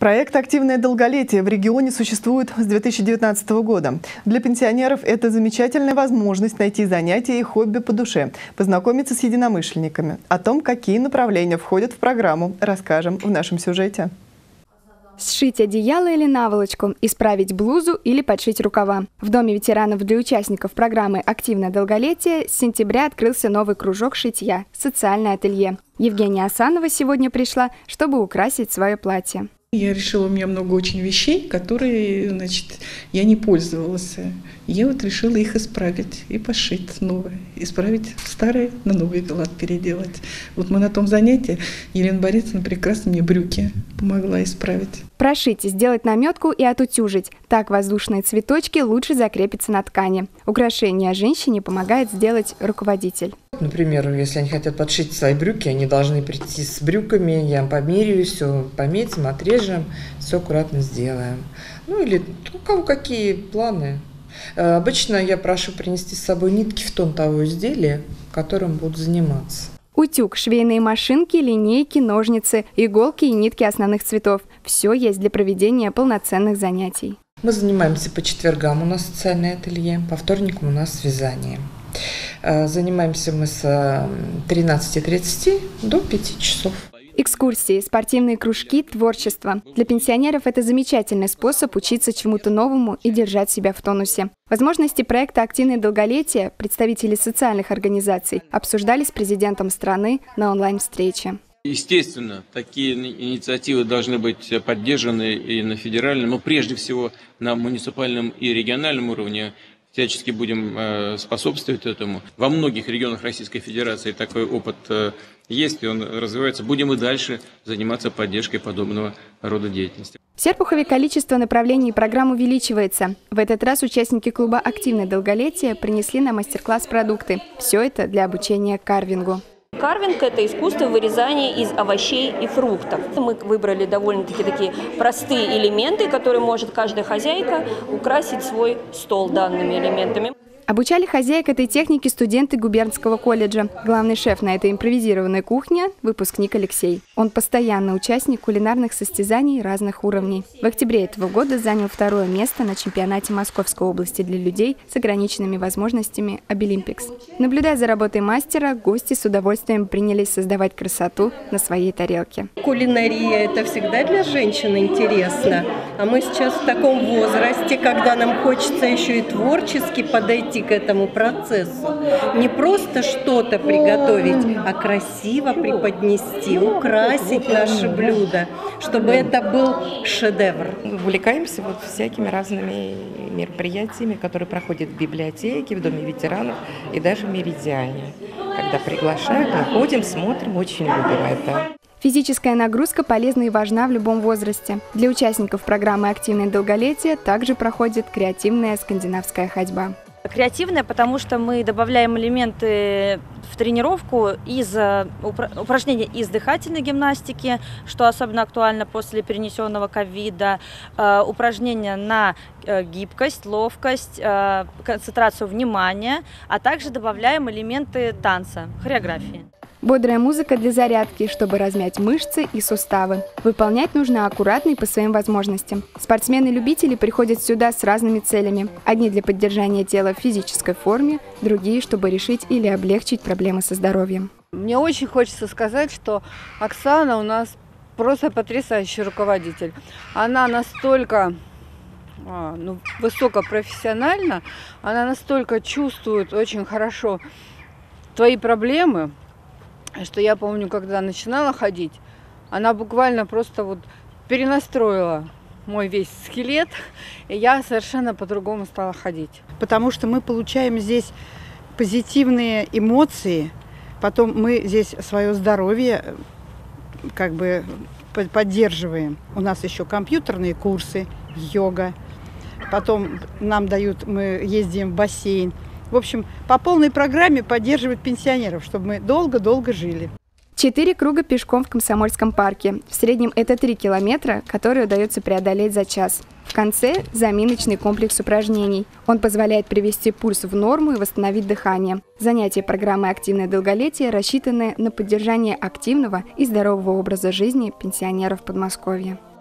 Проект «Активное долголетие» в регионе существует с 2019 года. Для пенсионеров это замечательная возможность найти занятия и хобби по душе, познакомиться с единомышленниками. О том, какие направления входят в программу, расскажем в нашем сюжете. Сшить одеяло или наволочку, исправить блузу или подшить рукава. В Доме ветеранов для участников программы «Активное долголетие» с сентября открылся новый кружок шитья – социальное ателье. Евгения Асанова сегодня пришла, чтобы украсить свое платье. Я решила, у меня много очень вещей, которые, я не пользовалась. Я решила их исправить и пошить новое. Исправить старое, на новый лад переделать. Мы на том занятии, Елена Борисовна прекрасно мне брюки помогла исправить. Прошить, сделать наметку и отутюжить. Так воздушные цветочки лучше закрепятся на ткани. Украшение женщине помогает сделать руководитель. Например, если они хотят подшить свои брюки, они должны прийти с брюками, я померяю, все пометим, отрежем, все аккуратно сделаем. Или у кого какие планы. Обычно я прошу принести с собой нитки в тон того изделия, которым будут заниматься. Утюг, швейные машинки, линейки, ножницы, иголки и нитки основных цветов. Все есть для проведения полноценных занятий. Мы занимаемся по четвергам, у нас социальное ателье, по вторникам у нас вязание. Занимаемся мы с 13:30 до 5 часов. Экскурсии, спортивные кружки, творчество. Для пенсионеров это замечательный способ учиться чему-то новому и держать себя в тонусе. Возможности проекта «Активное долголетие» представители социальных организаций обсуждали с президентом страны на онлайн-встрече. Естественно, такие инициативы должны быть поддержаны и на федеральном, но прежде всего на муниципальном и региональном уровне. Всячески будем способствовать этому. Во многих регионах Российской Федерации такой опыт есть, и он развивается. Будем и дальше заниматься поддержкой подобного рода деятельности. В Серпухове количество направлений программ увеличивается. В этот раз участники клуба «Активное долголетие» принесли на мастер-класс продукты. Все это для обучения карвингу. Карвинг – это искусство вырезания из овощей и фруктов. Мы выбрали довольно-таки такие простые элементы, которые может каждая хозяйка украсить свой стол данными элементами. Обучали хозяек этой техники студенты губернского колледжа. Главный шеф на этой импровизированной кухне – выпускник Алексей. Он постоянно участник кулинарных состязаний разных уровней. В октябре этого года занял 2-е место на чемпионате Московской области для людей с ограниченными возможностями «Обилимпикс». Наблюдая за работой мастера, гости с удовольствием принялись создавать красоту на своей тарелке. Кулинария – это всегда для женщин интересно. А мы сейчас в таком возрасте, когда нам хочется еще и творчески подойти к этому процессу. Не просто что-то приготовить, а красиво преподнести, украсить наше блюдо, чтобы это был шедевр. Увлекаемся всякими разными мероприятиями, которые проходят в библиотеке, в Доме ветеранов и даже в Меридиане. Когда приглашают, мы ходим, смотрим, очень любим это. Физическая нагрузка полезна и важна в любом возрасте. Для участников программы «Активное долголетие» также проходит креативная скандинавская ходьба. Креативная, потому что мы добавляем элементы в тренировку из упражнений из дыхательной гимнастики, что особенно актуально после перенесенного ковида, упражнения на гибкость, ловкость, концентрацию внимания, а также добавляем элементы танца, хореографии. Бодрая музыка для зарядки, чтобы размять мышцы и суставы. Выполнять нужно аккуратно и по своим возможностям. Спортсмены-любители приходят сюда с разными целями. Одни для поддержания тела в физической форме, другие, чтобы решить или облегчить проблемы со здоровьем. Мне очень хочется сказать, что Оксана у нас просто потрясающий руководитель. Она настолько высокопрофессиональна, она настолько чувствует очень хорошо твои проблемы, что я помню, когда начинала ходить, она буквально просто перенастроила мой весь скелет, и я совершенно по-другому стала ходить. Потому что мы получаем здесь позитивные эмоции, потом мы здесь свое здоровье поддерживаем. У нас еще компьютерные курсы, йога, потом нам дают, мы ездим в бассейн. В общем, по полной программе поддерживать пенсионеров, чтобы мы долго-долго жили. 4 круга пешком в Комсомольском парке. В среднем это 3 километра, которые удается преодолеть за час. В конце – заминочный комплекс упражнений. Он позволяет привести пульс в норму и восстановить дыхание. Занятия программы «Активное долголетие» рассчитаны на поддержание активного и здорового образа жизни пенсионеров Подмосковья.